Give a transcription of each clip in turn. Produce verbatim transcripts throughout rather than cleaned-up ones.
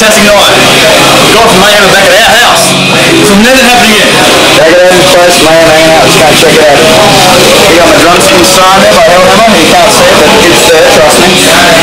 fantastic night. The guy from Mayhem back at our house. This will never happen again. Back at Adam's place, Mayhem hanging out. Let's go check it out. We got my drums in sign there by Hellhammer. You can't see it, but it's there, trust me.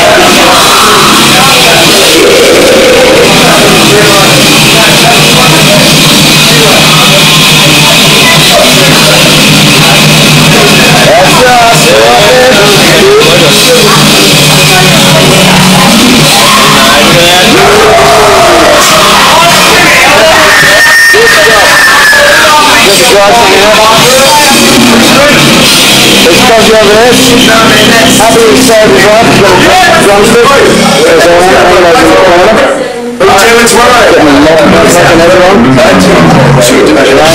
It's because you're over there. Happy to say the drum. Drumstick. There's a one over the corner. We'll do it tomorrow. Get my long back and everyone. Shoot the measure.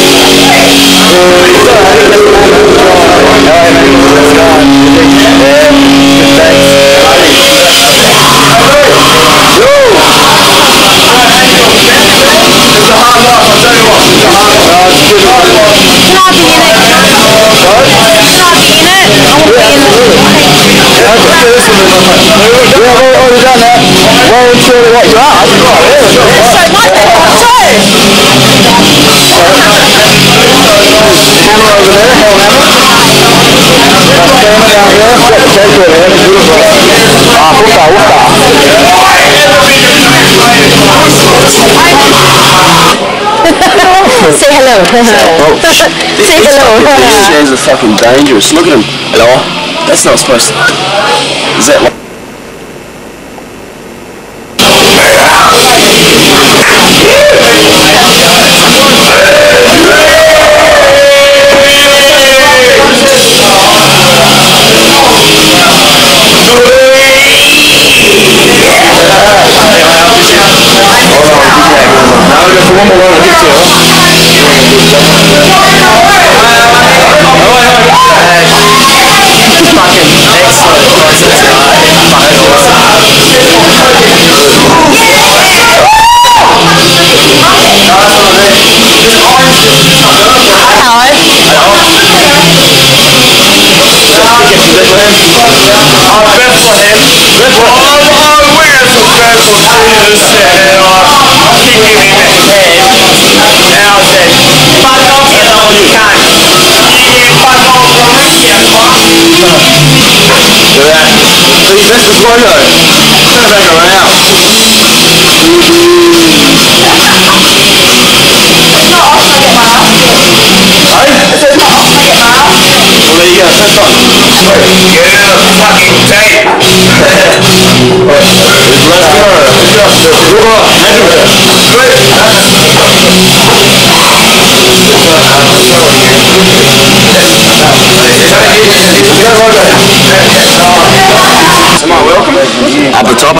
Say hello. Oh, Say hello. These guys are fucking dangerous. Look at them. Hello? That's not supposed to... Is that like... Am I welcome? At the top.